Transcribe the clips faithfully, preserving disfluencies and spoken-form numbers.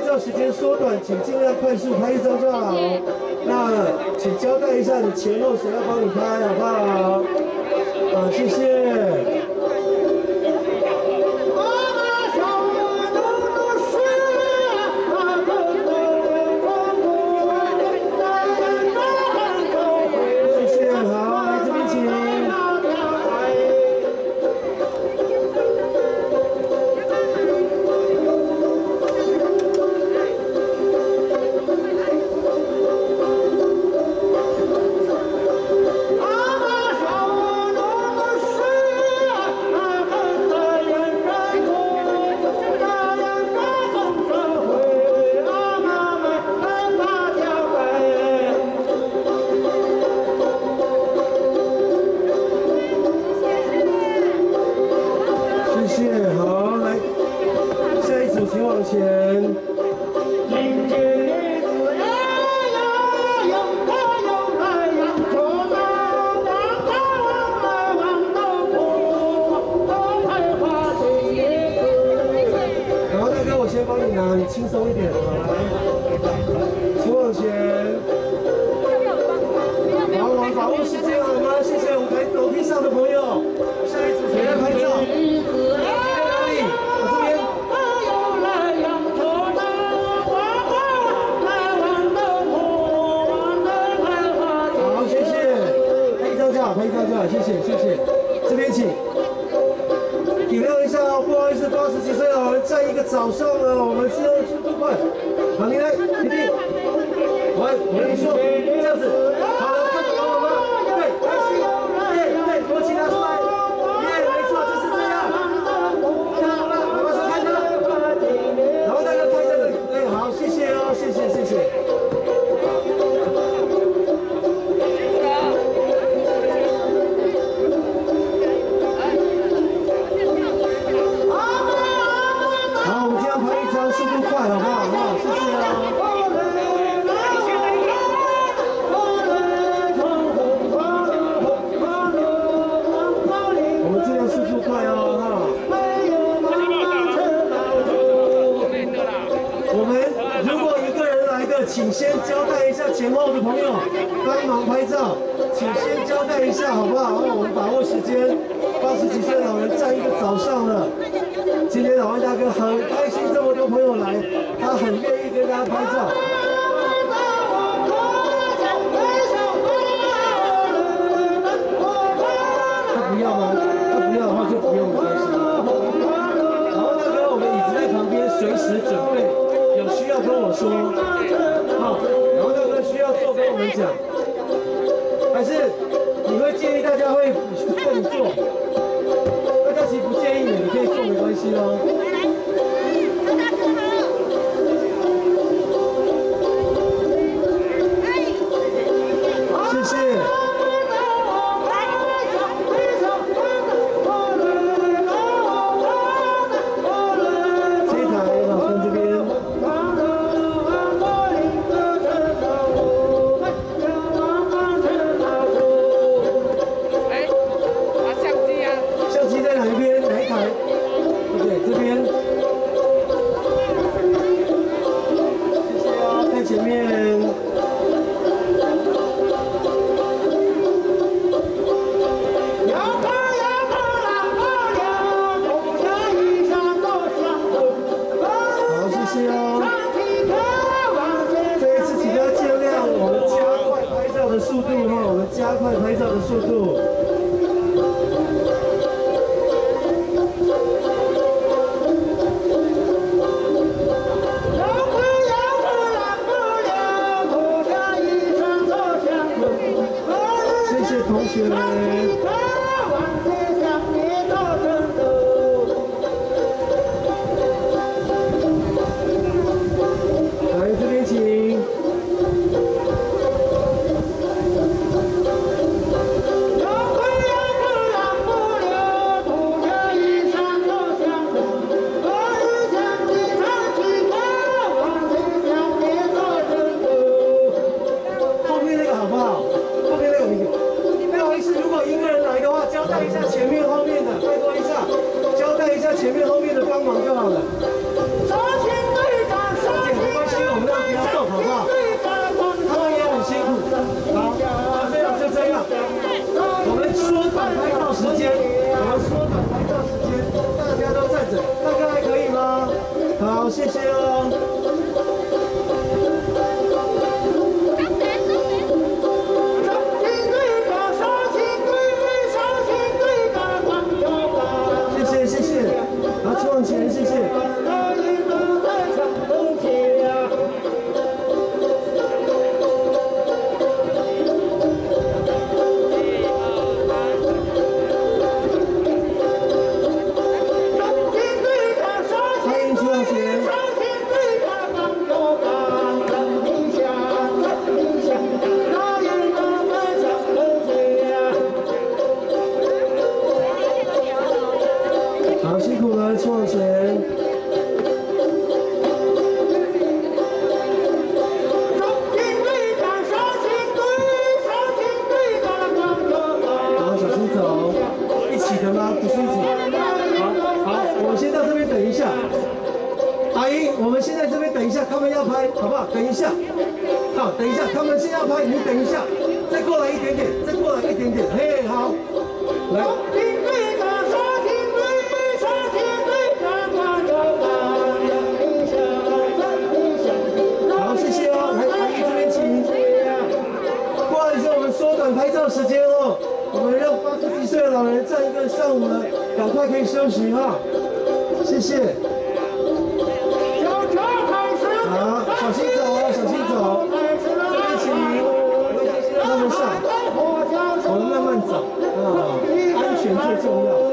照时间缩短，请尽量快速拍一张就好。那请交代一下你前后谁要帮你拍，好不好？啊，谢谢。 轻松一点，好来，请往前。好，我们把握时间好吗？谢谢舞台楼梯上的朋友。下一组谁来拍照？在哪里？我这边。好，谢谢。拍一张就好，拍一张就好，谢谢，谢谢。这边请。 体谅一下哦，不好意思，八十几岁老人站一个早上了，我们是要速度快。好，你来，弟弟，我我跟你说，这样子，好了，看懂了吗？对，开心，耶，对，我请他出来，耶，没错，就是这样。看到了，妈妈说看到了，然后大家拍这个，哎，好，谢谢哦，谢谢，谢谢。 速度快，好不好？好，谢谢啊。我们尽量速度快哦，哈。我们如果一个人来的，请先交代一下前后的朋友帮忙拍照，请先交代一下，好不好？让我们把握时间。八十几岁老人站一个早上了。 今天老万大哥很开心，这么多朋友来，他很愿意跟大家拍照。他不要吗？他不要的话就不用，没关系。老万大哥，我们椅子在旁边，随时准备，有需要跟我说。好，老万大哥需要做跟我们讲，还是你会建议大家会跟你做？ 大家其实不介意你，你可以做没关系哦。谢谢。这一台老公这边。哎，拿相机啊。相机在哪一边？哪一台？对，这边。谢谢哦，在前面。 速度哈，我们加快拍照的速度。谢谢同学们。来这边请。 好， 好，谢谢哦。谢谢谢谢，好，请往前，谢谢。好，辛苦了，请往前。好，小心走，一起的吗？不是一起。好，好，我们先到这边等一下。阿姨，我们先在这边等一下，他们要拍，好不好？等一下。好，等一下，他们先要拍，你等一下，再过来一点点，再过来一点点。嘿，好，来。缩短拍照时间哦，我们让八十几岁的老人站一个上午了，赶快可以休息哈，谢谢。好，小心走哦，小心走，这边请，我先让他们上，我们慢慢走啊，安全最重要。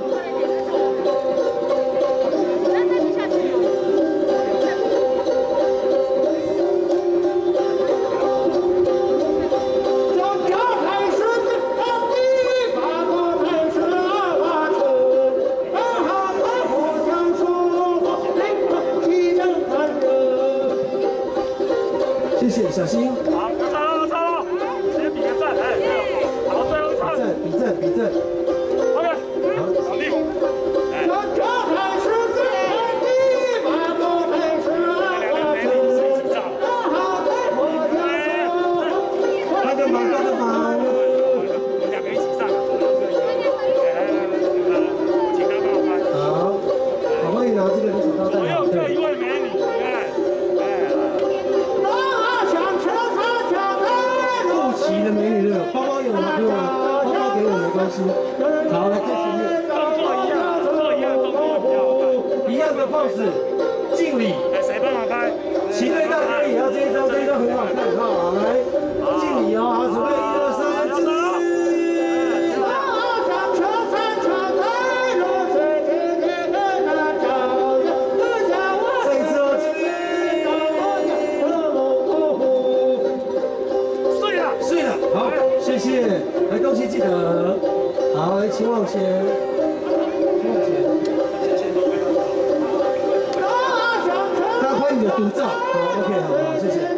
谢谢，小心。 好，走走走，先比个赞，哎，好，最后唱。 比赞，比赞，比赞。 OK，好，好厉害。哎。帮个忙，帮个忙。我们两个一起上。来来来，我请他帮我拍。 好，我帮你拿这个，你手套戴好。 左右各一位美女，哎。 的美女的包包有吗？给我，包包给我没关系。好，来最前面。 动作一样，动作一样，动作比较好看。 一样的 pose， 敬礼。 哎，谁帮忙拍？ 齐队大哥也要这一张，这一张很好看。好，来敬礼哦，好，准备一二三，敬礼。再一次哦，敬礼。 睡了， 睡了，好，谢谢。来，东西记得。好，来，请往前，请往前。大家拍你的独照，好 ，OK， 好好，谢谢。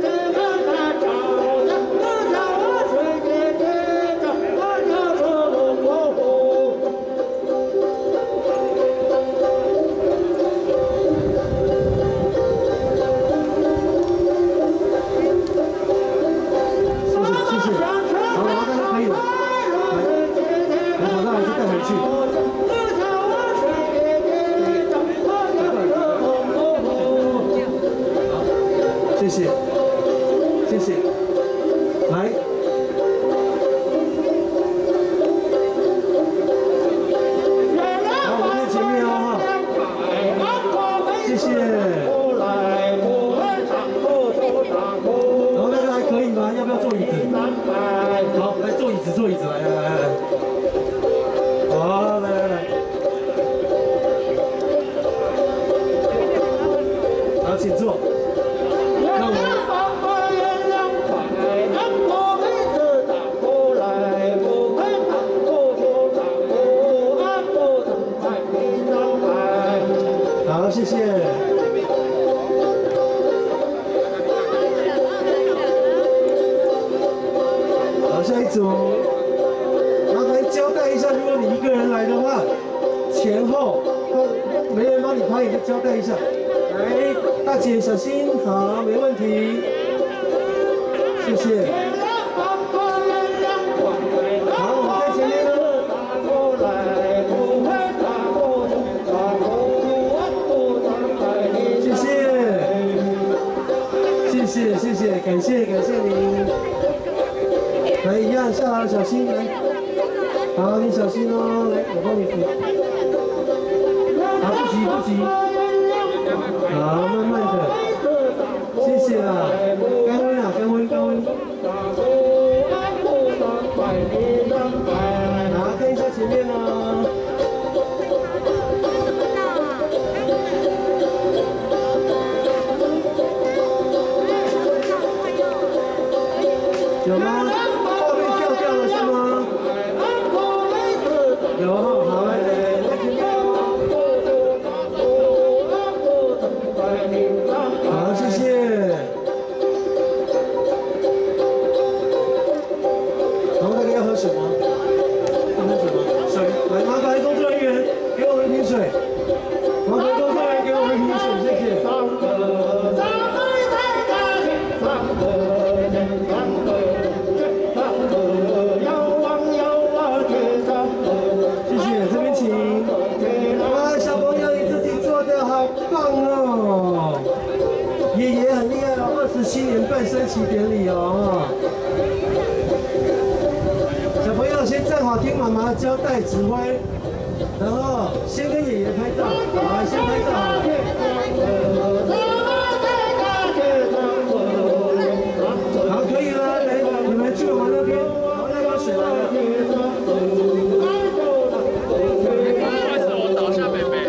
谢谢，谢谢，来，好，我们在前面哦哈，谢谢。然后那个还可以吗？要不要坐椅子？好，来坐椅子，坐椅子，来来来来，好，来来来，好，请坐。让我们好，谢谢。好，下一组，麻烦交代一下，如果你一个人来的话，前后没人帮你拍，你就交代一下。来，大姐小心，好，没问题，谢谢。好，我们在前面呢。谢谢。 感谢感谢您。来，一样下好，小心来。好，你小心哦，来，我帮你扶。好，不急不急。好，慢慢的。谢谢啦，干温啊，干温干温。好，看一下前面哦。有吗？画面跳掉了是吗？有哈，好来来来前面。好，谢谢。然后那个要喝水吗？要喝水吗？水，来，麻烦工作人员给我们一瓶水。麻烦工作人员给我们一瓶水，谢谢。谢谢，这边请。哇，小朋友你自己做的好棒哦！爷爷很厉害哦，二十七年半升旗典礼哦。小朋友先站好，听妈妈交代指挥，然后先跟爷爷拍照，好，先拍照好了。好，可以了，来，你们去我们那边，好，那边水来了。 我找下北北。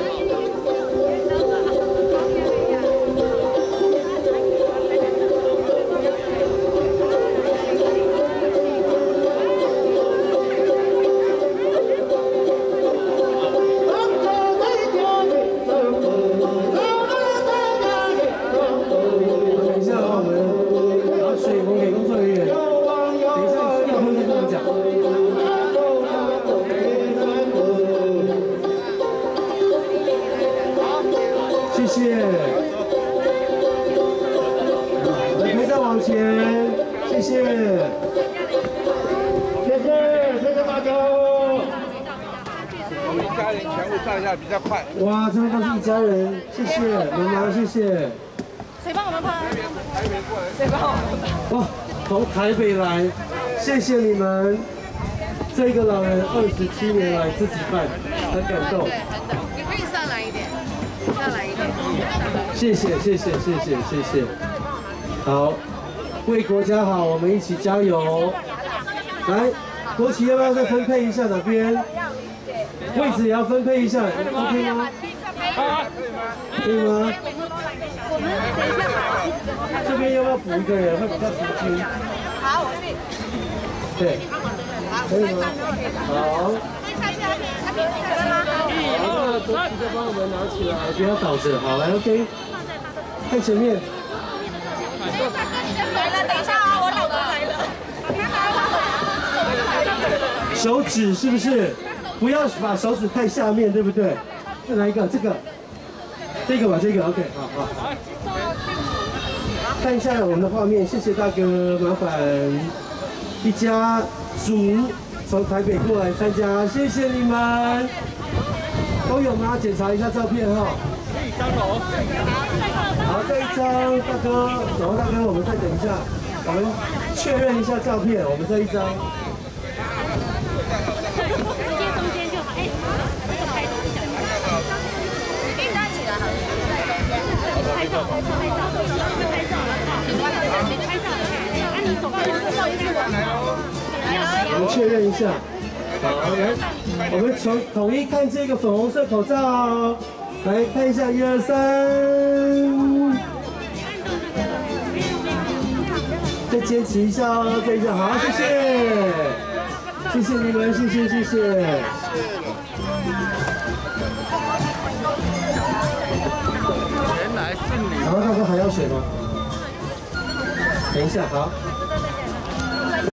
等一下啊，我们把水我给工作人员。等一下要喝就跟我讲。谢谢。来，陪再往前，谢谢。谢谢，谢谢大家。 我们一家人全部上一下比较快。 哇，这边都是一家人，谢谢妈妈，谢谢。 谁帮我们拍？谁帮我们拍？ 哇，从台北来，谢谢你们。这个老人二十七年来自己办，很感动。 对，很懂。你可以上来一点，上来一点，上来。 谢谢谢谢谢谢谢谢。好，为国家好，我们一起加油。来，国旗要不要再分配一下哪边？位置也要分配一下 ，OK 吗？可以吗？这边要不要补一个人，会比较平均？ 好， 对，可以吗？好。好，那国旗再帮我们拿起来，不要倒着。好，来 OK。看前面。 来了，等一下啊，我老公来了。 手指是不是？不要把手指太下面，对不对？再来一个，这个，这个吧，这个 OK， 好好。看一下我们的画面，谢谢大哥，麻烦一家族从台北过来参加，谢谢你们。都有吗？检查一下照片哈。可以三楼。好，这一张大哥，然后大哥，我们再等一下，我们确认一下照片，我们这一张。我们确认一下，好，来，我们从统一看这个粉红色口罩，来看一下，一二三，再坚持一下哦，这一下，好，谢谢，谢谢你们，谢谢谢谢。 原来是你。 然后大哥还要水吗？等一下，好。